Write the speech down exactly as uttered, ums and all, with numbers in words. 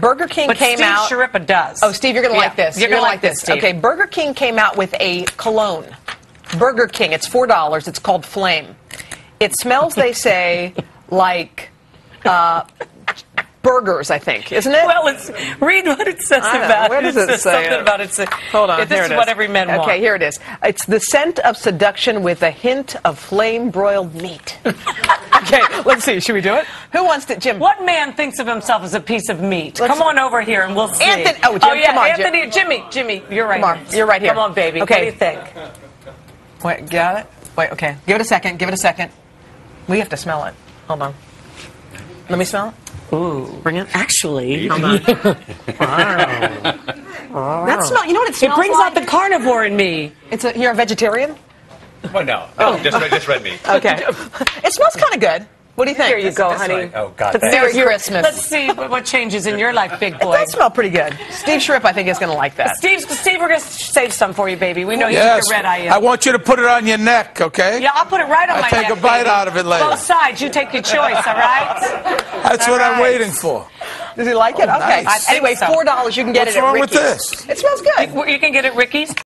Burger King but came Steve out. Sharippa does. Oh, Steve, you're going to Yeah, like this. You're, You're going to like like this, Steve. Okay, Burger King came out with a cologne. Burger King. It's four dollars. It's called Flame. It smells, they say, like uh, burgers, I think, isn't it? Well, it's, read what it says I know. about Where it. does It it says say something it? about it. Hold on, This here is it what is. every man wants. Okay, here it is. It's the scent of seduction with a hint of flame-broiled meat. Okay, let's see. Should we do it? Who wants to, Jim? What man thinks of himself as a piece of meat? Let's- Come on over here and we'll see. Anthony- oh, Jim, yeah, come on, Jim. Anthony, Jimmy, Jimmy, you're right. Come on, here. you're right here. Come on, baby. Okay. What do you think? Wait, got it? Wait, okay. Give it a second. Give it a second. We have to smell it. Hold on. Let me smell it. Ooh, bring it. Actually, Hold on. That smell. You know what it it smells brings like? out the carnivore in me. It's a, you're a vegetarian? Well, no. No, just, red- just red meat. Okay. It smells kind of good. What do you think? Here you go, That's honey. fine. Oh, God, Let's thanks. see Merry your- Christmas. Let's see what, what changes in your life, big It boy. does smell pretty good. Steve Sharip, I think, is going to like that. Steve, Steve, we're going to save some for you, baby. We know you Yes. took a red eye in. I want you to put it on your neck, okay? Yeah, I'll put it right on I'll my take neck, a bite baby. out of it later. Both sides. You take your choice, all right? That's All what I'm right. waiting for. Does he like it? Okay. nice. I think anyway, so. four dollars. You can get What's it at wrong with Ricky's. this? It smells good. You can get it at Ricky's.